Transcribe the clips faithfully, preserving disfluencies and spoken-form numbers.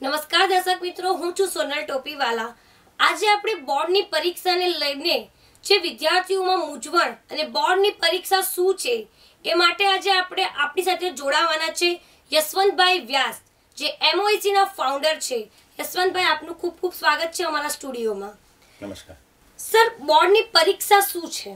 નમસ્કાર દર્શક મિત્રો, હું છું સોનલ ટોપીવાલા। આજે આપણે બોર્ડની પરીક્ષાને લઈને જે વિદ્યાર્થીઓમાં મૂંઝવણ અને બોર્ડની પરીક્ષા શું છે એ માટે આજે આપણે આપણી સાથે જોડાવાના છે યશવંતભાઈ વ્યાસ, જે એમઓઈસી ના ફાઉન્ડર છે। યશવંતભાઈ, આપનું ખૂબ ખૂબ સ્વાગત છે અમારા સ્ટુડિયોમાં। નમસ્કાર સર, બોર્ડની પરીક્ષા શું છે?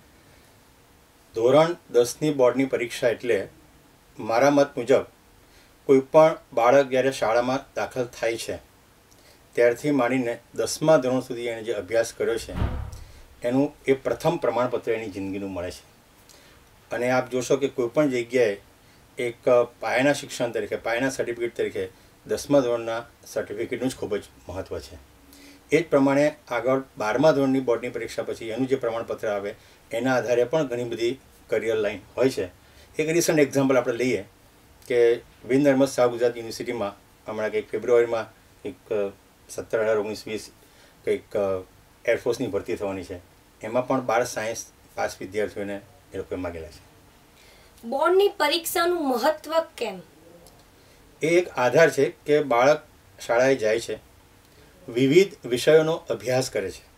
ધોરણ દસ ની બોર્ડની પરીક્ષા એટલે મારા મત મુજબ કોઈ પણ બાળક જ્યારે શાળામાં દાખલ થાય છે ત્યારથી માંડીને દસમા ધોરણ સુધી એણે જે અભ્યાસ કર્યો છે એનું એ પ્રથમ પ્રમાણપત્ર એની જિંદગીનું મળે છે। અને આપ જોશો કે કોઈ પણ જગ્યાએ એક પાયાના શિક્ષણ તરીકે, પાયાના સર્ટિફિકેટ તરીકે દસમા ધોરણના સર્ટિફિકેટનું જ ખૂબ જ મહત્ત્વ છે। એ જ પ્રમાણે આગળ બારમા ધોરણની બોર્ડની પરીક્ષા પછી એનું જે પ્રમાણપત્ર આવે એના આધારે પણ ઘણી બધી કરિયર લાઈન હોય છે। એક રિસન્ટ એક્ઝામ્પલ આપણે લઈએ કે વિન નર્મદ શાહ ગુજરાત યુનિવર્સિટીમાં હમણાં કંઈક ફેબ્રુઆરીમાં કંઈક સત્તર અઢાર ઓગણીસ વીસ કંઈક એરફોર્સની ભરતી થવાની છે, એમાં પણ બાર સાયન્સ પાસ વિદ્યાર્થીઓને એ લોકોએ માગેલા છે। બોર્ડની પરીક્ષાનું મહત્વ કેમ? એ એક આધાર છે કે બાળક શાળાએ જાય છે, વિવિધ વિષયોનો અભ્યાસ કરે છે,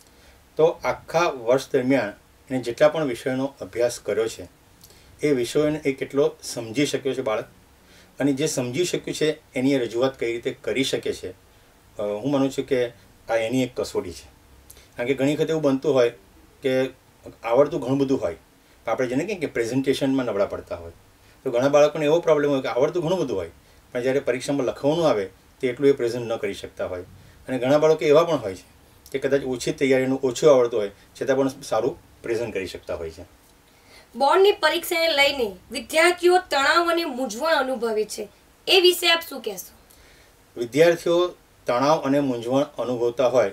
તો આખા વર્ષ દરમિયાન એને જેટલા પણ વિષયોનો અભ્યાસ કર્યો છે એ વિષયોને એ કેટલો સમજી શક્યો છે બાળક, અને જે સમજી શક્યું છે એની રજૂઆત કઈ રીતે કરી શકે છે, હું માનું છું કે આ એની એક કસોટી છે। કારણ કે ઘણી વખત એવું બનતું હોય કે આવડતું ઘણું બધું હોય, આપણે જેને કહીએ કે પ્રેઝન્ટેશનમાં નબળા પડતા હોય, તો ઘણા બાળકોને એવો પ્રોબ્લેમ હોય કે આવડતું ઘણું બધું હોય પણ જ્યારે પરીક્ષામાં લખવાનું આવે તો એટલું એ પ્રેઝન્ટ ન કરી શકતા હોય। અને ઘણા બાળકો એવા પણ હોય છે કે કદાચ ઓછી તૈયારીનું ઓછું આવડતું હોય છતાં પણ સારું પ્રેઝન્ટ કરી શકતા હોય છે। બોર્ડની પરીક્ષાને લઈને વિદ્યાર્થીઓ તણાવ અને મૂંઝવણ અનુભવે છે, એ વિશે આપ શું કહેશો? વિદ્યાર્થીઓ તણાવ અને મૂંઝવણ અનુભવતા હોય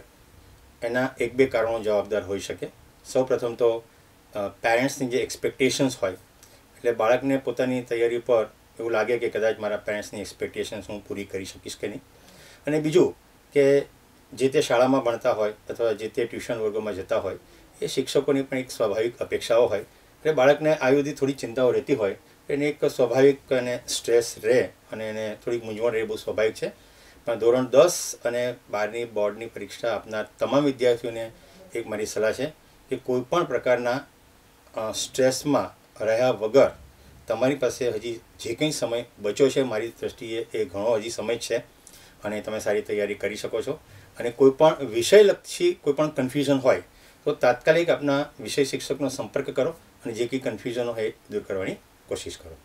એના એક બે કારણો જવાબદાર હોઈ શકે। સૌ પ્રથમ તો પેરેન્ટ્સની જે એક્સપેક્ટેશન્સ હોય, એટલે બાળકને પોતાની તૈયારી પર એવું લાગે કે કદાચ મારા પેરેન્ટ્સની એક્સપેક્ટેશન્સ હું પૂરી કરી શકીશ કે નહીં। અને બીજું કે જે તે શાળામાં ભણતા હોય અથવા જે તે ટ્યુશન વર્ગોમાં જતા હોય એ શિક્ષકોની પણ એક સ્વાભાવિક અપેક્ષાઓ હોય, એટલે બાળકને આવી બધી થોડી ચિંતાઓ રહેતી હોય, એને એક સ્વાભાવિક અને સ્ટ્રેસ રહે અને એને થોડીક મૂંઝવણ રહે, બહુ સ્વાભાવિક છે। પણ ધોરણ દસ અને બારની બોર્ડની પરીક્ષા આપનાર તમામ વિદ્યાર્થીઓને એક મારી સલાહ છે કે કોઈ પણ પ્રકારના સ્ટ્રેસમાં રહ્યા વગર તમારી પાસે હજી જે કંઈ સમય બચ્યો છે મારી દૃષ્ટિએ એ ઘણો હજી સમય છે અને તમે સારી તૈયારી કરી શકો છો। અને કોઈ પણ વિષયલક્ષી કોઈ પણ કન્ફ્યુઝન હોય તો તાત્કાલિક આપના વિષય શિક્ષકનો સંપર્ક કરો અને જે કંઈ કન્ફ્યુઝન હોય એ દૂર કરવાની કોશિશ કરો।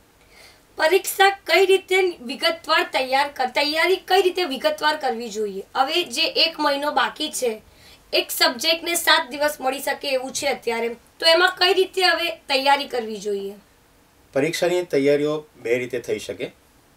પરીક્ષા કઈ રીતે વિગતવાર તૈયાર કર તૈયારી કઈ રીતે વિગતવાર કરવી જોઈએ? હવે જે એક મહિનો બાકી છે, એક સબ્જેક્ટને સાત દિવસ મળી શકે એવું છે અત્યારે, તો એમાં કઈ રીતે હવે તૈયારી કરવી જોઈએ? પરીક્ષાની તૈયારીઓ બે રીતે થઈ શકે।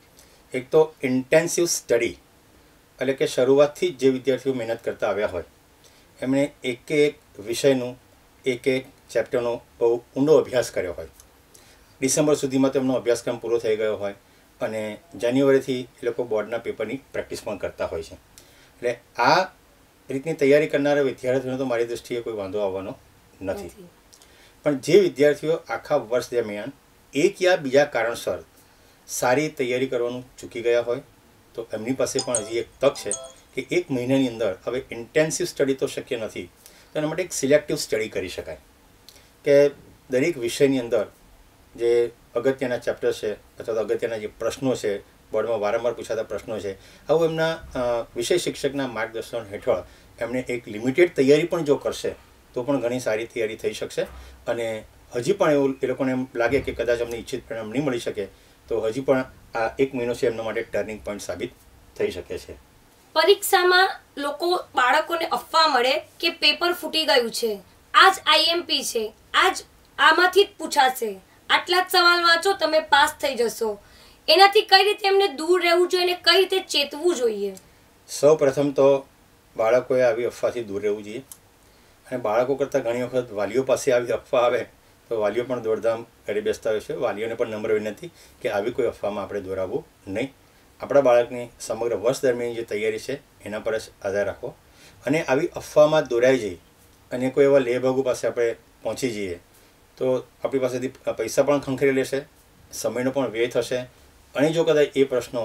એક તો ઇન્ટેન્સિવ સ્ટડી, એટલે કે શરૂઆતથી જ જે વિદ્યાર્થીઓ મહેનત કરતા આવ્યા હોય એમણે એક એક વિષયનું એક એક ચેપ્ટરનો બહુ ઊંડો અભ્યાસ કર્યો હોય, ડિસેમ્બર સુધીમાં તેમનો અભ્યાસક્રમ પૂરો થઈ ગયો હોય અને જાન્યુઆરીથી એ લોકો બોર્ડના પેપરની પ્રેક્ટિસ પણ કરતા હોય છે। એટલે આ રીતની તૈયારી કરનારા વિદ્યાર્થીઓને તો મારી દૃષ્ટિએ કોઈ વાંધો આવવાનો નથી। પણ જે વિદ્યાર્થીઓ આખા વર્ષ દરમિયાન એક યા બીજા કારણસર સારી તૈયારી કરવાનું ચૂકી ગયા હોય તો એમની પાસે પણ હજી એક તક છે કે એક મહિનાની અંદર, હવે ઇન્ટેન્સિવ સ્ટડી તો શક્ય નથી તો એના માટે એક સિલેક્ટિવ સ્ટડી કરી શકાય કે દરેક વિષયની અંદર જે અગત્યના ચેપ્ટર છે અથવા તો અગત્યના જે પ્રશ્નો છે, બોર્ડમાં વારંવાર પૂછાતા પ્રશ્નો છે, આવું એમના વિષય શિક્ષકના માર્ગદર્શન હેઠળ એમણે એક લિમિટેડ તૈયારી પણ જો કરશે તો પણ ઘણી સારી તૈયારી થઈ શકશે। અને હજી પણ એવું એ લોકોને એમ લાગે કે કદાચ અમને ઈચ્છિત પરિણામ નહીં મળી શકે તો હજી પણ આ એક મહિનો છે એમના માટે ટર્નિંગ પોઈન્ટ સાબિત થઈ શકે છે। પરીક્ષામાં લોકો બાળકોને અફવા મળે કે પેપર ફૂટી ગયું છે, આજ આઈએમપી છે, આજ આમાંથી જ પૂછાશે, આટલા જ સવાલ વાંચો તમે પાસ થઈ જશો, એનાથી કઈ રીતે એમને દૂર રહેવું જોઈએ અને કઈ રીતે ચેતવું જોઈએ? સૌ પ્રથમ તો બાળકોએ આવી અફવાથી દૂર રહેવું જોઈએ, અને બાળકો કરતાં ઘણી વખત વાલીઓ પાસે આવી અફવા આવે તો વાલીઓ પણ દોડધામ કરી બેસતા હોય છે। વાલીઓને પણ નમ્ર વિનંતી કે આવી કોઈ અફવામાં આપણે દોરાવવું નહીં। આપણા બાળકની સમગ્ર વર્ષ દરમિયાન જે તૈયારી છે એના પર જ આધાર રાખો, અને આવી અફવામાં દોરાઈ જઈ અને કોઈ એવા લેભાગુ પાસે આપણે પહોંચી જઈએ તો આપણી પાસેથી પૈસા પણ ખંખેરી લેશે, સમયનો પણ વ્યય થશે, અને જો કદાચ એ પ્રશ્નો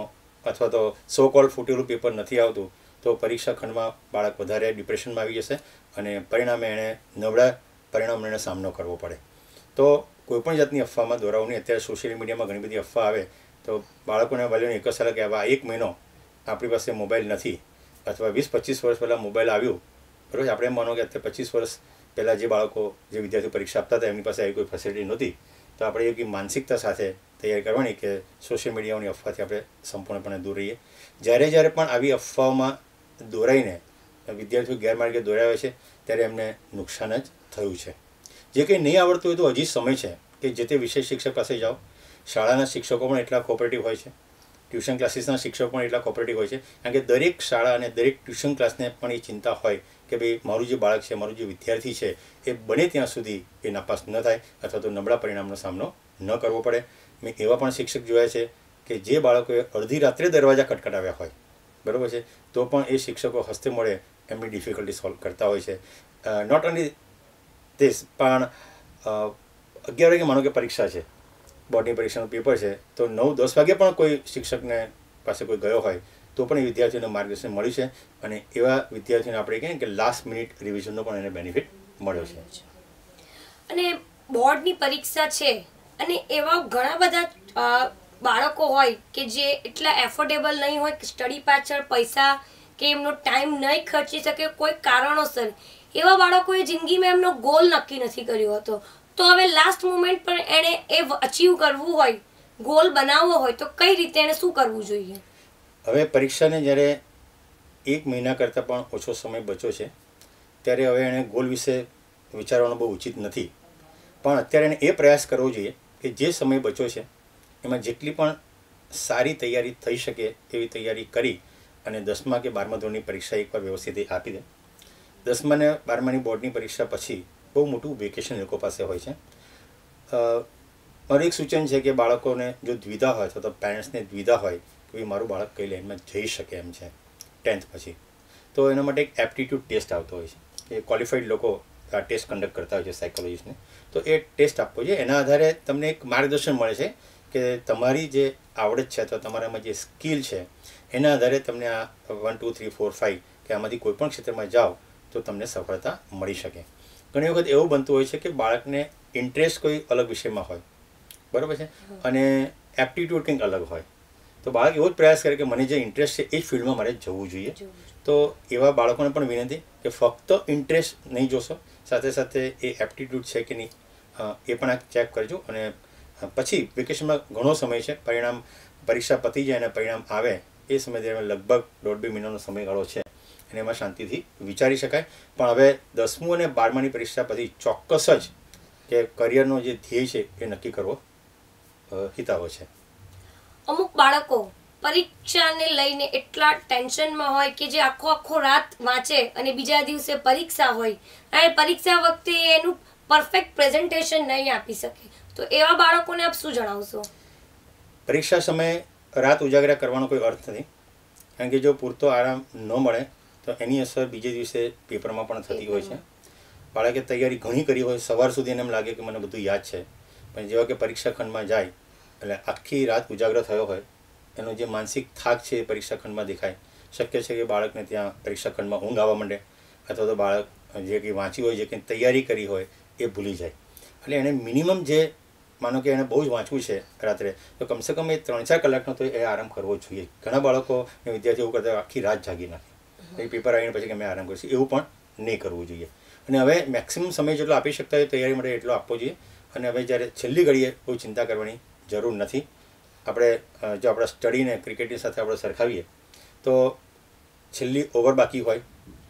અથવા તો સો કોલ્ડ ફૂટેલું પેપર નથી આવતું તો પરીક્ષા ખંડમાં બાળક વધારે ડિપ્રેશનમાં આવી જશે અને પરિણામે એણે નબળા પરિણામનો એને સામનો કરવો પડે. તો કોઈપણ જાતની અફવામાં દોરાવું નહીં. અત્યારે સોશિયલ મીડિયામાં ઘણી બધી અફવા આવે તો બાળકોને વાલીઓને એક જ સલાહ કે આ એક મહિનો આપણી પાસે મોબાઈલ નથી અથવા વીસ પચીસ વર્ષ પહેલાં મોબાઈલ આવ્યું બરાબર. આપણે એમ માનો કે અત્યારે પચીસ વર્ષ પહેલાં જે બાળકો જે વિદ્યાર્થીઓ પરીક્ષા આપતા હતા એમની પાસે આવી કોઈ ફેસિલિટી નહોતી. તો આપણે એક માનસિકતા સાથે તૈયારી કરવાની કે સોશિયલ મીડિયાની અફવાથી આપણે સંપૂર્ણપણે દૂર રહીએ. જ્યારે જ્યારે પણ આવી અફવાઓમાં દોરાઈને વિદ્યાર્થીઓ ગેરમાર્ગે દોરાવે છે ત્યારે એમને નુકસાન જ થયું છે. જે કંઈ નહીં આવડતું હોય તો હજી સમય છે કે જે તે વિષય શિક્ષક પાસે જાઓ. શાળાના શિક્ષકો પણ એટલા કોઓપરેટિવ હોય છે, ટ્યુશન ક્લાસીસના શિક્ષકો પણ એટલા કોઓપરેટિવ હોય છે. કારણ કે દરેક શાળા અને દરેક ટ્યુશન ક્લાસને પણ એ ચિંતા હોય કે ભાઈ મારું જે બાળક છે, મારું જે વિદ્યાર્થી છે એ બને ત્યાં સુધી એ નાપાસ ન થાય અથવા તો નબળા પરિણામનો સામનો ન કરવો પડે. મેં એવા પણ શિક્ષક જોયા છે કે જે બાળકોએ અડધી રાત્રે દરવાજા ખટખટાવ્યા હોય બરાબર છે તો પણ એ શિક્ષકો હસ્તે મળે એમની ડિફિકલ્ટી સોલ્વ કરતા હોય છે. નોટ ઓનલી ધીસ પણ અગિયાર વાગે માનો કે પરીક્ષા છે, બોર્ડની પરીક્ષાનું પેપર છે તો નવ દસ વાગે પણ કોઈ શિક્ષકને પાસે કોઈ ગયો હોય તો પણ એ વિદ્યાર્થીઓને માર્ગદર્શન મળ્યું છે અને એવા વિદ્યાર્થીઓને આપણે કહીએ કે લાસ્ટ મિનિટ રિવિઝનનો પણ એને બેનિફિટ મળ્યો છે. અને બોર્ડની પરીક્ષા છે અને એવા ઘણા બધા બાળકો હોય કે જે એટલા એફોર્ડેબલ નહીં હોય કે સ્ટડી પાછળ પૈસા કે એમનો ટાઈમ નહીં ખર્ચી શકે કોઈ કારણોસર. એવા બાળકોએ જિંદગીમાં એમનો ગોલ નક્કી નથી કર્યો હતો તો હવે લાસ્ટ મોમેન્ટ પર એણે એ અચીવ કરવું હોય, ગોલ બનાવવો હોય તો કઈ રીતે એણે શું કરવું જોઈએ? હવે પરીક્ષાને જ્યારે એક મહિના કરતાં પણ ઓછો સમય બચ્યો છે ત્યારે હવે એણે ગોલ વિશે વિચારવાનું બહુ ઉચિત નથી. પણ અત્યારે એણે એ પ્રયાસ કરવો જોઈએ કે જે સમય બચ્યો છે એમાં જેટલી પણ સારી તૈયારી થઈ શકે એવી તૈયારી કરી અને દસમા કે બારમા ધોરણની પરીક્ષા એકવાર વ્યવસ્થિત આપી દે. દસમા ને બારમાની બોર્ડની પરીક્ષા પછી બહુ મોટું વેકેશન લોકો પાસે હોય છે. મારું એક સૂચન છે કે બાળકોને જો દ્વિધા હોય અથવા તો પેરેન્ટ્સને દ્વિધા હોય કે મારું બાળક કઈ લાઈનમાં જઈ શકે એમ છે ટેન્થ પછી તો એના માટે એક એપ્ટિટ્યૂડ ટેસ્ટ આવતો હોય છે. એ ક્વોલિફાઈડ લોકો આ ટેસ્ટ કન્ડક્ટ કરતા હોય છે સાયકોલોજીસ્ટને. તો એ ટેસ્ટ આપવો જોઈએ. એના આધારે તમને એક માર્ગદર્શન મળે છે કે તમારી જે આવડત છે અથવા તમારામાં જે સ્કિલ છે એના આધારે તમને આ one two three four five કે આમાંથી કોઈ પણ ક્ષેત્રમાં જાઓ તો તમને સફળતા મળી શકે. ઘણી વખત એવું બનતું હોય છે કે બાળકને ઇન્ટરેસ્ટ કોઈ અલગ વિષયમાં હોય બરાબર છે અને એપ્ટિટ્યૂડ કંઈક અલગ હોય તો બાળક એવો જ પ્રયાસ કરે કે મને જે ઇન્ટરેસ્ટ છે એ જ ફિલ્ડમાં મારે જવું જોઈએ. તો એવા બાળકોને પણ વિનંતી કે ફક્ત ઇન્ટરેસ્ટ નહીં જોશો, સાથે સાથે એ એપ્ટિટ્યૂડ છે કે નહીં એ પણ આ ચેક કરજો. અને પછી વેકેશનમાં ઘણો સમય છે, પરિણામ પરીક્ષા પતી જાય અને પરિણામ આવે એ સમય દરમિયાન લગભગ દોઢ બે મહિનાનો સમયગાળો છે અને એમાં શાંતિથી વિચારી શકાય. પણ હવે દસમું અને બારમાની પરીક્ષા પછી ચોક્કસ જ કે કરિયરનો જે ધ્યેય છે એ નક્કી કરવો હિતાવહ છે. અમુક બાળકો પરીક્ષાને લઈને એટલા ટેન્શનમાં હોય કે જે આખો આખો રાત વાંચે અને બીજા દિવસે પરીક્ષા હોય અને પરીક્ષા વખતે એનું પરફેક્ટ પ્રેઝન્ટેશન નહીં આપી શકે તો એવા બાળકોને આપ શું જણાવશો? પરીક્ષા સમયે રાત ઉજાગરા કરવાનો કોઈ અર્થ નથી. કારણ કે જો પૂરતો આરામ ન મળે તો એની અસર બીજે દિવસે પેપરમાં પણ થતી હોય છે. બાળકે તૈયારી ઘણી કરી હોય, સવાર સુધી એને એમ લાગે કે મને બધું યાદ છે, પણ જેવા કે પરીક્ષા ખંડમાં જાય એટલે આખી રાત ઉજાગરો થયો હોય એનો જે માનસિક થાક છે એ પરીક્ષા ખંડમાં દેખાય. શક્ય છે કે બાળકને ત્યાં પરીક્ષા ખંડમાં ઊંઘ આવવા માંડે અથવા તો બાળક જે કંઈ વાંચ્યું હોય, જે કંઈ તૈયારી કરી હોય એ ભૂલી જાય. એટલે એણે મિનિમમ જે માનો કે એણે બહુ જ વાંચવું છે રાત્રે તો કમસે કમ એ ત્રણ ચાર કલાકનો તો એ આરામ કરવો જ જોઈએ. ઘણા બાળકો વિદ્યાર્થીઓ એવું કરતા આખી રાત જાગી નાખે એ પેપર આવીને પછી કે મેં આરામ કરીશું, એવું પણ નહીં કરવું જોઈએ. અને હવે મેક્સિમમ સમય જેટલો આપી શકતા હોય તૈયારી માટે એટલો આપવો જોઈએ. અને હવે જ્યારે છેલ્લી ઘડીએ બહુ ચિંતા કરવાની જરૂર નથી. આપણે જો આપણા સ્ટડીને ક્રિકેટની સાથે આપણે સરખાવીએ તો છેલ્લી ઓવર બાકી હોય,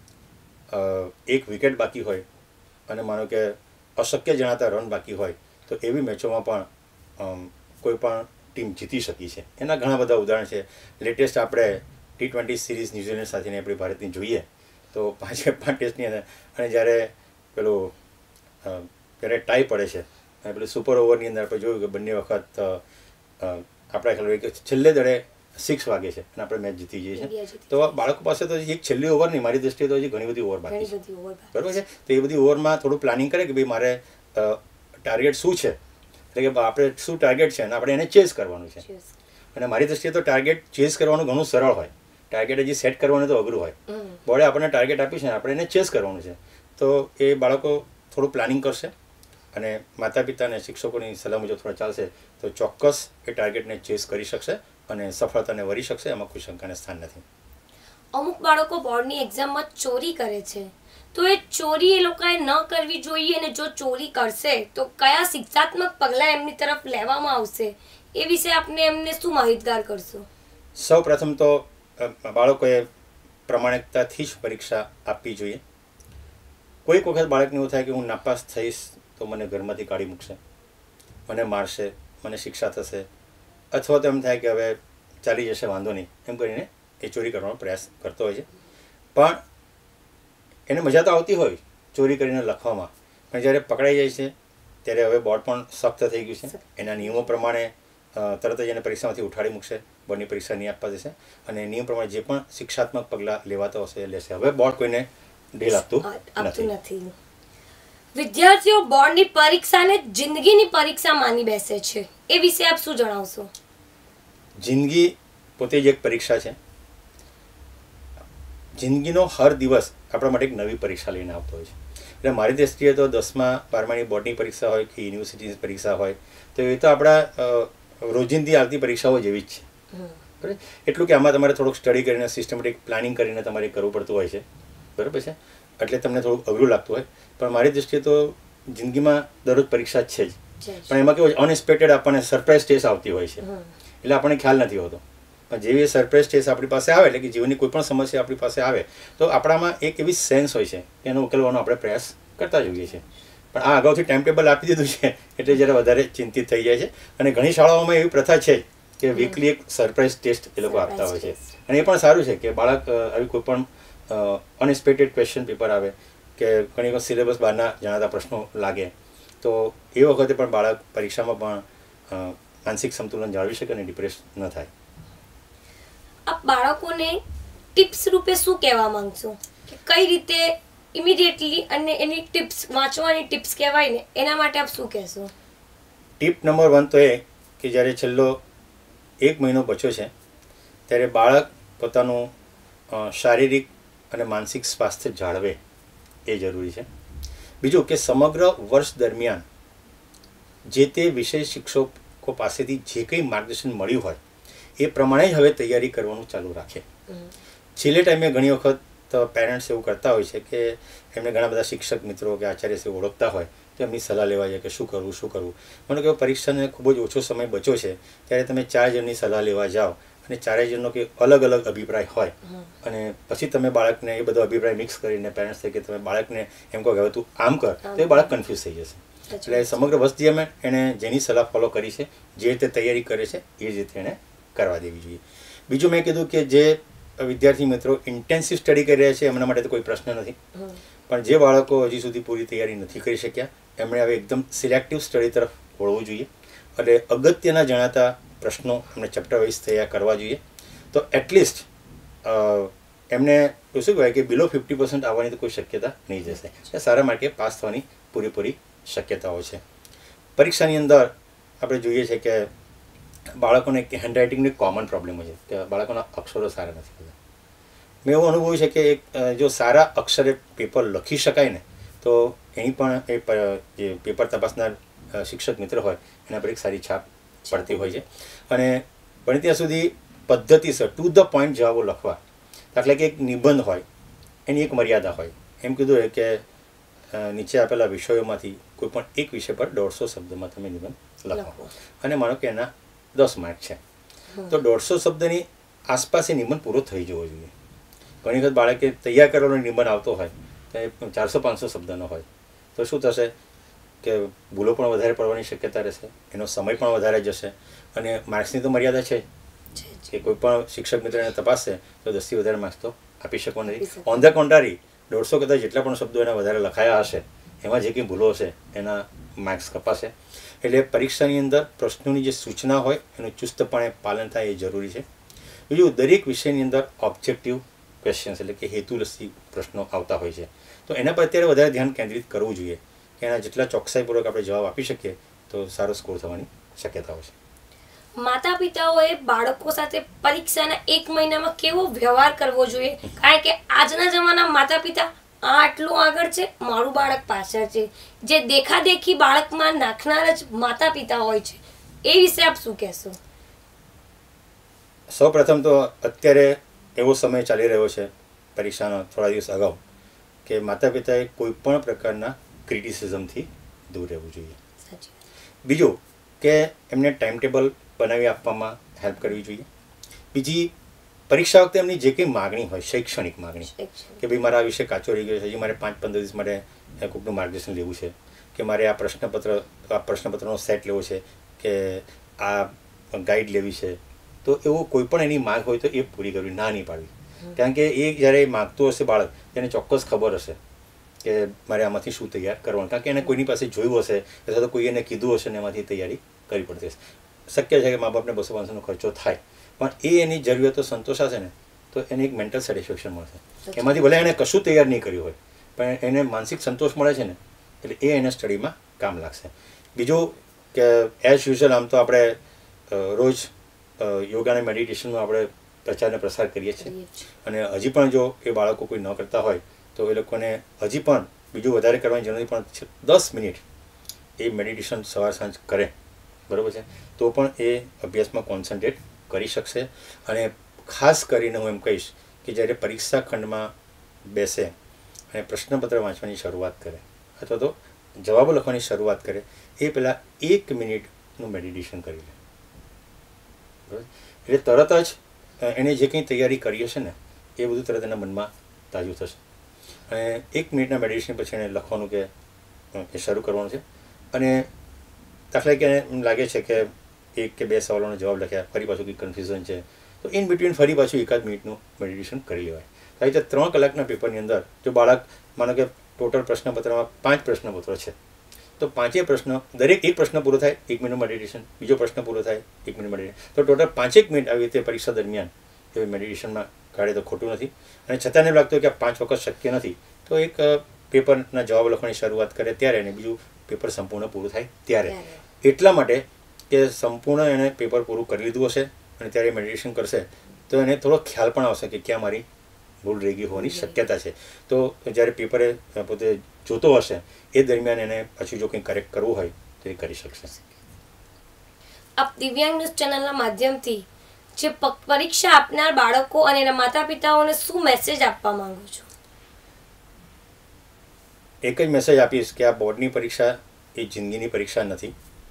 એક વિકેટ બાકી હોય અને માનો કે અશક્ય જણાતા રન બાકી હોય તો એવી મેચોમાં પણ કોઈ પણ ટીમ જીતી શકી છે. એના ઘણા બધા ઉદાહરણ છે. લેટેસ્ટ આપણે ટી ટ્વેન્ટી સિરીઝ ન્યૂઝીલેન્ડ સાથેની આપણી ભારતની જોઈએ તો પાંચે પાંચ ટેસ્ટની અંદર અને જ્યારે પેલું જ્યારે ટાઈ પડે છે અને પેલું સુપર ઓવરની અંદર આપણે જોયું કે બંને વખત આપણા ખ્યાલ કે છેલ્લે દડે સિક્સ વાગે છે અને આપણે મેચ જીતી જઈએ છીએ. તો બાળકો પાસે તો એક છેલ્લી ઓવર નહીં, મારી દૃષ્ટિએ તો હજી ઘણી બધી ઓવર બાકી છે બરાબર છે. તો એ બધી ઓવરમાં થોડું પ્લાનિંગ કરે કે ભાઈ મારે ટાર્ગેટ શું છે, એટલે કે આપણે શું ટાર્ગેટ છે અને આપણે એને ચેઝ કરવાનું છે. અને મારી દૃષ્ટિએ તો ટાર્ગેટ ચેઝ કરવાનું ઘણું સરળ હોય. ટાર્ગેટ હજી સેટ કરવાનું તો અઘરું હોય. બોર્ડે આપણને ટાર્ગેટ આપ્યું છે ને આપણે એને ચેઝ કરવાનું છે. તો એ બાળકો થોડું પ્લાનિંગ કરશે અને માતા પિતા અને શિક્ષકોની સલાહ મુજબ થોડા ચાલશે તો ચોક્કસ એ ટાર્ગેટને ચેઝ કરી શકશે અને સફળતાને વરી શકશે. એમાં કોઈ શંકાને સ્થાન નથી. અમુક બાળકો બોર્ડની એક્ઝામમાં ચોરી કરે છે, તો એ ચોરી એ લોકોએ ન કરવી જોઈએ, અને જો ચોરી કરશે તો કયા શિક્ષાત્મક પગલાં એમની તરફ લેવામાં આવશે એ વિશે આપને એમને શું માહિતગાર કરશો? સૌ પ્રથમ તો બાળકોએ પ્રમાણિકતાથી જ પરીક્ષા આપવી જોઈએ. કોઈક વખત બાળકને એવું થાય કે હું નાપાસ થઈશ તો મને ઘરમાંથી કાઢી મૂકશે, મને મારશે, મને શિક્ષા થશે, અથવા તો એમ થાય કે હવે ચાલી જશે, વાંધો નહીં, એમ કરીને એ ચોરી કરવાનો પ્રયાસ કરતો હોય છે. પણ એને મજા તો આવતી હોય ચોરી કરીને લખવામાં, પણ જ્યારે પકડાઈ જાય છે ત્યારે હવે બોર્ડ પણ સખ્ત થઈ ગયું છે. એના નિયમો પ્રમાણે તરત જ એને પરીક્ષામાંથી ઉઠાડી મૂકશે, બોર્ડની પરીક્ષા નહીં આપવા દેશે અને નિયમ પ્રમાણે જે પણ શિક્ષાત્મક પગલાં લેવાતા હશે એ લેશે. હવે બોર્ડ કોઈને ઢીલ આપતું નથી. વિદ્યાર્થીઓ બોર્ડની પરીક્ષાને જિંદગીની પરીક્ષા માની બેસે છે, એ વિશે આપ શું જણાવશો? જિંદગી પોતે જ એક પરીક્ષા છે. જિંદગીનો હર દિવસ આપણા માટે એક નવી પરીક્ષા લઈને આવતો હોય છે. એટલે મારી દૃષ્ટિએ તો દસમા બારમાની બોર્ડની પરીક્ષા હોય કે યુનિવર્સિટીની પરીક્ષા હોય તો એ તો આપણા રોજિંદી આવતી પરીક્ષાઓ જેવી જ છે. બરાબર? એટલું કે આમાં તમારે થોડુંક સ્ટડી કરીને સિસ્ટમેટિક પ્લાનિંગ કરીને તમારે કરવું પડતું હોય છે. બરાબર છે? એટલે તમને થોડુંક અઘરું લાગતું હોય. પણ મારી દૃષ્ટિએ તો જિંદગીમાં દરરોજ પરીક્ષા જ છે જ. પણ એમાં કેવું અનએક્સપેક્ટેડ આપણને સરપ્રાઇઝ ટેસ્ટ આવતી હોય છે, એટલે આપણને ખ્યાલ નથી હોતો. પણ જેવી સરપ્રાઇઝ ટેસ્ટ આપણી પાસે આવે, એટલે કે જીવનની કોઈ પણ સમસ્યા આપણી પાસે આવે તો આપણામાં એક એવી સેન્સ હોય છે કે એનો ઉકેલવાનો આપણે પ્રયાસ કરતા જ હોઈએ છીએ. પણ આ અગાઉથી ટાઈમ ટેબલ આપી દીધું છે એટલે જરા વધારે ચિંતિત થઈ જાય છે. અને ઘણી શાળાઓમાં એવી પ્રથા છે કે વીકલી એક સરપ્રાઇઝ ટેસ્ટ એ લોકો આપતા હોય છે. અને એ પણ સારું છે કે બાળક આવી કોઈ પણ અનએક્સપેક્ટેડ ક્વેશ્ચન પેપર આવે કે ઘણી વખત સિલેબસ બહારના જણાતા પ્રશ્નો લાગે તો એ વખતે પણ બાળક પરીક્ષામાં પણ માનસિક સંતુલન જાળવી શકે અને ડિપ્રેસ ન થાય. આપ બાળકોને ટિપ્સ રૂપે શું કહેવા માંગશો કે કઈ રીતે ઇમિડિયેટલી અને એની ટિપ્સ વાંચવાની ટિપ્સ કહેવાય ને એના માટે આપ શું કહેશો? ટિપ નંબર વન તો એ કે જ્યારે છેલ્લો એક મહિનો બચ્યો છે ત્યારે બાળક પોતાનું શારીરિક અને માનસિક સ્વાસ્થ્ય જાળવે એ જરૂરી છે. બીજું કે સમગ્ર વર્ષ દરમિયાન જે તે વિષય શિક્ષકો પાસેથી જે કંઈ માર્ગદર્શન મળ્યું હોય એ પ્રમાણે જ હવે તૈયારી કરવાનું ચાલુ રાખે. છેલ્લે ટાઈમે ઘણી વખત પેરેન્ટ્સ એવું કરતા હોય છે કે એમને ઘણા બધા શિક્ષક મિત્રો કે આચાર્ય છે ઓળખતા હોય તો એમની સલાહ લેવા જાય કે શું કરવું શું કરવું. મને કહ્યું પરીક્ષાને ખૂબ જ ઓછો સમય બચ્યો છે ત્યારે તમે ચાર જણની સલાહ લેવા જાઓ અને ચારેય જણનો કે અલગ અલગ અભિપ્રાય હોય અને પછી તમે બાળકને એ બધો અભિપ્રાય મિક્સ કરીને પેરેન્ટ્સ કે તમે બાળકને એમ કહો કે હવે તું આમ કર તો એ બાળક કન્ફ્યુઝ થઈ જશે. એટલે સમગ્ર વર્ષ દરમિયાન એણે જેની સલાહ ફોલો કરી છે, જે રીતે તૈયારી કરે છે એ જ રીતે એણે કરવા દેવી જોઈએ. બીજું મેં કીધું કે જે વિદ્યાર્થી મિત્રો ઇન્ટેન્સિવ સ્ટડી કરી રહ્યા છે એમના માટે તો કોઈ પ્રશ્ન નથી, પણ જે બાળકો હજી સુધી પૂરી તૈયારી નથી કરી શક્યા એમણે હવે એકદમ સિલેક્ટિવ સ્ટડી તરફ વળવું જોઈએ અને અગત્યના જણાતા પ્રશ્નો એમને ચેપ્ટર વાઇઝ તૈયાર કરવા જોઈએ. તો એટલીસ્ટ એમને શું કહેવાય કે બિલો ફિફ્ટી પર્સન્ટ આવવાની તો કોઈ શક્યતા નહીં જશે. એટલે સારા માર્કે પાસ થવાની પૂરેપૂરી શક્યતાઓ છે. પરીક્ષાની અંદર આપણે જોઈએ છે કે બાળકોને હેન્ડરાઇટિંગની કોમન પ્રોબ્લેમ હોય છે કે બાળકોના અક્ષરો સારા નથી થતા. મેં એવું અનુભવ્યું છે કે એક જો સારા અક્ષરે પેપર લખી શકાય ને તો એની પણ એ જે પેપર તપાસનાર શિક્ષક મિત્ર હોય એના પર એક સારી છાપ પડતી હોય છે. અને પણ ત્યાં સુધી પદ્ધતિસર ટુ ધ પોઈન્ટ જવાબો લખવા, દાખલા કે એક નિબંધ હોય એની એક મર્યાદા હોય. એમ કીધું હોય કે નીચે આપેલા વિષયોમાંથી કોઈ પણ એક વિષય પર દોઢસો શબ્દમાં તમે નિબંધ લખો અને માનો કે એના દસ માર્ક છે તો દોઢસો શબ્દની આસપાસ એ નિબંધ પૂરો થઈ જવો જોઈએ. ઘણી વખત બાળકે તૈયાર કરેલો નિબંધ આવતો હોય તો એ ચારસો પાંચસો શબ્દનો હોય તો શું થશે કે ભૂલો પણ વધારે પડવાની શક્યતા રહેશે, એનો સમય પણ વધારે જશે અને માર્ક્સની તો મર્યાદા છે કે કોઈ પણ શિક્ષક મિત્ર એને તપાસશે તો દસથી વધારે માર્ક્સ તો આપી શકો નથી. ઓન ધ કોન્ટ્રારી દોઢસો કદાચ જેટલા પણ શબ્દો એના વધારે લખાયા હશે એમાં જે કંઈ ભૂલો હશે એના માર્ક્સ કપાશે. એટલે પરીક્ષાની અંદર પ્રશ્નોની જે સૂચના હોય એનું ચુસ્તપણે પાલન થાય એ જરૂરી છે. બીજું દરેક વિષયની અંદર ઓબ્જેક્ટિવ ક્વેશ્ચન્સ એટલે કે હેતુલક્ષી પ્રશ્નો આવતા હોય છે તો એના પર અત્યારે વધારે ધ્યાન કેન્દ્રિત કરવું જોઈએ કે એના જેટલા ચોકસાઈપૂર્વક આપણે જવાબ આપી શકીએ તો સારો સ્કોર થવાની શક્યતાઓ છે. માતા પિતાઓએ બાળકો સાથે પરીક્ષાના એક મહિનામાં કેવો વ્યવહાર કરવો જોઈએ? કારણ કે આજના જમાના માતા પિતા આ આટલું આગળ છે, મારું બાળક પાછળ છે, જે દેખાદેખી બાળકમાં નાખનાર જ માતા પિતા હોય છે. એ વિશે આપ શું કહેશો? સૌ પ્રથમ તો અત્યારે એવો સમય ચાલી રહ્યો છે પરીક્ષાનો થોડા દિવસ અગાઉ કે માતા પિતાએ કોઈ પણ પ્રકારના ક્રિટિસિઝમથી દૂર રહેવું જોઈએ. બીજું કે એમને ટાઈમ ટેબલ બનાવી આપવામાં હેલ્પ કરવી જોઈએ. બીજી, પરીક્ષા વખતે એમની જે કંઈ માગણી હોય, શૈક્ષણિક માગણી, કે ભાઈ મારા આ વિષય કાચો રહી ગયો છે, હજી મારે પાંચ પંદર દિવસ માટે કોઈકનું માર્ગદર્શન લેવું છે, કે મારે આ પ્રશ્નપત્ર આ પ્રશ્નપત્રનો સેટ લેવો છે, કે આ ગાઈડ લેવી છે, તો એવો કોઈ પણ એની માગ હોય તો એ પૂરી કરવી, ના નહીં પાડવી. કારણ કે એ જ્યારે માગતું હશે બાળક, તેને ચોક્કસ ખબર હશે કે મારે આમાંથી શું તૈયાર કરવાનું, કારણ કે એને કોઈની પાસે જોયું હશે અથવા તો કોઈ એને કીધું હશે ને એમાંથી તૈયારી કરવી પડતી હશે. શક્ય છે કે મા બાપને બસો પાંચસોનો ખર્ચો થાય, પણ એ એની જરૂરિયાતો સંતોષાશે ને તો એને એક મેન્ટલ સેટિસ્ફેક્શન મળશે. એમાંથી ભલે એને કશું તૈયાર નહીં કર્યું હોય, પણ એને માનસિક સંતોષ મળે છે ને, એટલે એ એને સ્ટડીમાં કામ લાગશે. બીજું કે એઝ યુઝ્યુઅલ આમ તો આપણે રોજ યોગા અને મેડિટેશનનો આપણે પ્રચાર અને પ્રસાર કરીએ છીએ, અને હજી પણ જો એ બાળકો કોઈ ન કરતા હોય તો એ લોકોને હજી પણ બીજું વધારે કરવાની જરૂર નહીં, પણ દસ મિનિટ એ મેડિટેશન સવાર સાંજ કરે, બરાબર છે, તો પણ એ અભ્યાસમાં કોન્સન્ટ્રેટ કરી શકશે. અને ખાસ કરીને હું એમ કહીશ કે જ્યારે પરીક્ષા ખંડમાં બેસે અને પ્રશ્નપત્ર વાંચવાની શરૂઆત કરે અથવા તો જવાબો લખવાની શરૂઆત કરે એ પહેલાં એક મિનિટનું મેડિટેશન કરી લે, બરાબર. એટલે તરત જ એણે જે કંઈ તૈયારી કરી હશે ને એ બધું તરત એના મનમાં તાજું થશે. અને એક મિનિટના મેડિટેશન પછી એને લખવાનું કે એ શરૂ કરવાનું છે. અને દાખલા કે એમ લાગે છે કે એક કે બે સવાલોનો જવાબ લખ્યા, ફરી પાછું કંઈક કન્ફ્યુઝન છે, તો ઇન બિટવીન ફરી પાછું એકાદ મિનિટનું મેડિટેશન કરી લેવાય. આ રીતે ત્રણ કલાકના પેપરની અંદર જો બાળક, માનો કે ટોટલ પ્રશ્નપત્રમાં પાંચ પ્રશ્નપત્રો છે, તો પાંચેય પ્રશ્ન, દરેક એક પ્રશ્ન પૂરો થાય એક મિનિટ મેડિટેશન, બીજો પ્રશ્ન પૂરો થાય એક મિનિટ મેડિટેશન, તો ટોટલ પાંચેક મિનિટ આવી રીતે પરીક્ષા દરમિયાન એ મેડિટેશનમાં કાઢે તો ખોટું નથી. અને છતાં એને લાગતું હોય કે આ પાંચ વખત શક્ય નથી, તો એક પેપરના જવાબ લખવાની શરૂઆત કરે ત્યારે, અને બીજું પેપર સંપૂર્ણ પૂરું થાય ત્યારે. એટલા માટે કે સંપૂર્ણ એને પેપર પૂરું કરી લીધું હશે અને ત્યારે મેડિટેશન કરશે તો એને થોડો ખ્યાલ પણ આવશે કે ક્યાં મારી ભૂલ રહી ગઈ હોવાની શક્યતા છે. તો જ્યારે પેપરે પોતે જોતો હશે એ દરમિયાન એને પાછું જો કંઈ કરેક્ટ કરવું હોય તો એ કરી શકશે. આપ દિવ્યાંગ ન્યૂઝ ચેનલના માધ્યમથી જે પરીક્ષા આપનાર બાળકો અને એના માતા પિતાઓને શું મેસેજ આપવા માંગુ છો? એક જ મેસેજ આપીશ કે આ બોર્ડની પરીક્ષા એ જિંદગીની પરીક્ષા નથી.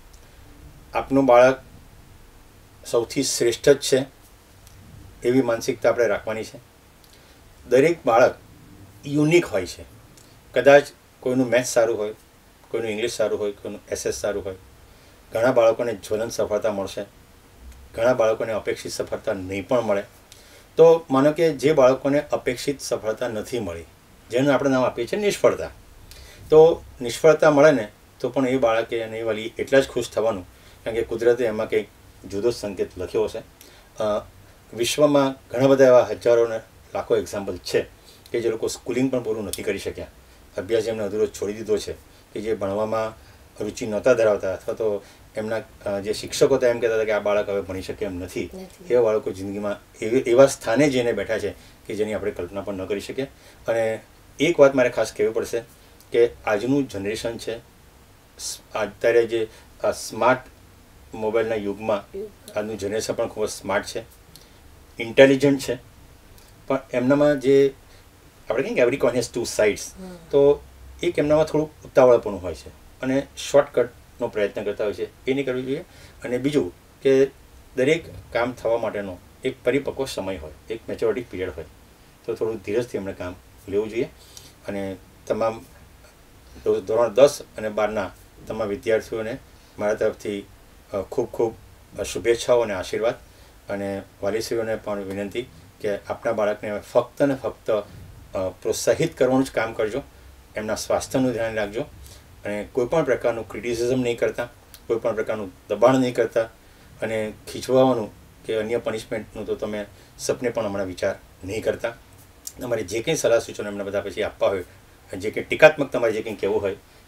આપનું બાળક સૌથી શ્રેષ્ઠ જ છે એવી માનસિકતા આપણે રાખવાની છે. દરેક બાળક યુનિક હોય છે. કદાચ કોઈનું મેથ્સ સારું હોય, કોઈનું ઇંગ્લિશ સારું હોય, કોઈનું એસએસ સારું હોય. ઘણા બાળકોને જ્વલંત સફળતા મળશે, ઘણા બાળકોને અપેક્ષિત સફળતા નહીં પણ મળે. તો માનો કે જે બાળકોને અપેક્ષિત સફળતા નથી મળી, જેનું આપણે નામ આપીએ છીએ નિષ્ફળતા, તો નિષ્ફળતા મળે ને તો પણ એ બાળકે અને એ વાલી એટલા જ ખુશ થવાનું, કારણ કે કુદરતે એમાં કંઈક જુદો સંકેત લખ્યો હશે. વિશ્વમાં ઘણા બધા એવા હજારો ને લાખો એક્ઝામ્પલ છે કે જે લોકો સ્કૂલિંગ પણ પૂરું નથી કરી શક્યા, અભ્યાસ એમને અધૂરો છોડી દીધો છે, કે જે ભણવામાં રુચિ નહોતા ધરાવતા અથવા તો એમના જે શિક્ષકો હતા એમ કહેતા હતા કે આ બાળક હવે ભણી શકે એમ નથી. એવા બાળકો જિંદગીમાં એવા સ્થાને જઈને બેઠા છે કે જેની આપણે કલ્પના પણ ન કરી શકીએ. અને એક વાત મારે ખાસ કહેવી પડશે કે આજનું જનરેશન છે, અત્યારે જે આ સ્માર્ટ મોબાઈલના યુગમાં આજનું જનરેશન પણ ખૂબ જ સ્માર્ટ છે, ઇન્ટેલિજન્ટ છે, પણ એમનામાં જે આપણે કહીએ કે every coin has two sides, તો એક એમનામાં થોડુંક ઉતાવળપણું હોય છે અને શોર્ટકટનો પ્રયત્ન કરતા હોય છે, એ નહીં કરવું જોઈએ. અને બીજું કે દરેક કામ થવા માટેનો એક પરિપક્વ સમય હોય, એક મેચ્યોરિટી પીરિયડ હોય, તો થોડું ધીરજથી એમણે કામ લેવું જોઈએ. અને તમામ ધોરણ દસ અને બારના તમામ વિદ્યાર્થીઓને મારા તરફથી ખૂબ ખૂબ શુભેચ્છાઓ અને આશીર્વાદ. અને વાલીશ્રીઓને પણ વિનંતી કે આપણા બાળકને ફક્ત ને ફક્ત પ્રોત્સાહિત કરવાનું જ કામ કરજો, એમના સ્વાસ્થ્યનું ધ્યાન રાખજો, અને કોઈપણ પ્રકારનું ક્રિટિસિઝમ નહીં કરતા, કોઈપણ પ્રકારનું દબાણ નહીં કરતા, અને ખીચવાનું કે અન્ય પનિશમેન્ટનું તો તમે સપને પણ હમણાં વિચાર નહીં કરતા. તમારે જે કંઈ સલાહ સૂચનો એમને બધા પછી આપવા હોય, જે કંઈ ટીકાત્મક તમારે જે કંઈ કહેવું હોય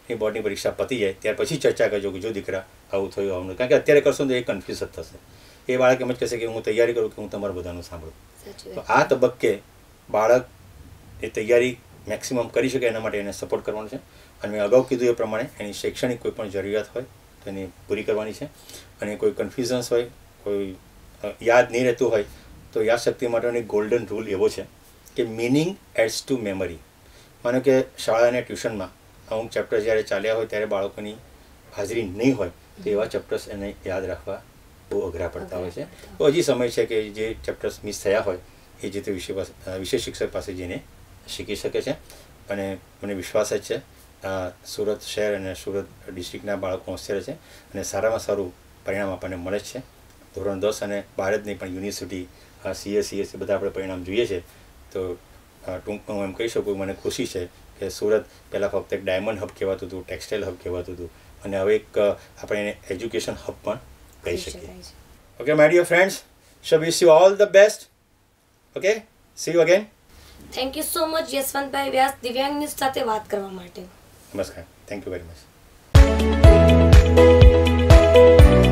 એ બોર્ડની પરીક્ષા પતી જાય ત્યાર પછી ચર્ચા કરજો કે જો દીકરા આવું થયું આવું કારણ કે અત્યારે કરશો તો એ કન્ફ્યુઝ જ થશે. એ બાળક એમ જ કહેશે કે હું તૈયારી કરું કે હું તમારું બધાનું સાંભળું. તો આ તબક્કે બાળક એ તૈયારી મેક્સિમમ કરી શકે એના માટે એને સપોર્ટ કરવાનો છે. અને મેં અગાઉ કીધું એ પ્રમાણે એની શૈક્ષણિક કોઈ પણ જરૂરિયાત હોય તો એને પૂરી કરવાની છે. અને કોઈ કન્ફ્યુઝન્સ હોય, કોઈ યાદ નહીં રહેતું હોય તો યાદશક્તિ માટેનો એક ગોલ્ડન રૂલ એવો છે કે મિનિંગ એડ્સ ટુ મેમરી. માનો કે શાળા અને ટ્યુશનમાં અમુક ચેપ્ટર્સ જ્યારે ચાલ્યા હોય ત્યારે બાળકોની હાજરી નહીં હોય તો એવા ચેપ્ટર્સ એને યાદ રાખવા બહુ અઘરા પડતા હોય છે. તો હજી સમય છે કે જે ચેપ્ટર્સ મિસ થયા હોય એ જે તે વિષય પાસે વિષય શિક્ષક પાસે જઈને શીખી શકે છે. અને મને વિશ્વાસ જ છે સુરત શહેર અને સુરત ડિસ્ટ્રિક્ટના બાળકો હોશિયાર છે અને સારામાં સારું પરિણામ આપણને મળે જ છે. ધોરણ દસ અને બાર જ નહીં પણ યુનિવર્સિટી સીએ સીએસ બધા આપણે પરિણામ જોઈએ છે. તો ટૂંકમાં હું એમ કહી શકું મને ખુશી છે કે સુરત પહેલાં ફક્ત એક ડાયમંડ હબ કહેવાતું હતું, ટેક્સટાઇલ હબ કહેવાતું હતું અને હવે એક આપણે એને એજ્યુકેશન હબ પણ કહી શકીએ. Okay my dear friends, so wish you all the best. Okay, see you again. Thank you so much Yashwantbhai Vyas Divyang news સાથે વાત કરવા માટે. નમસ્કાર. Thank you very much.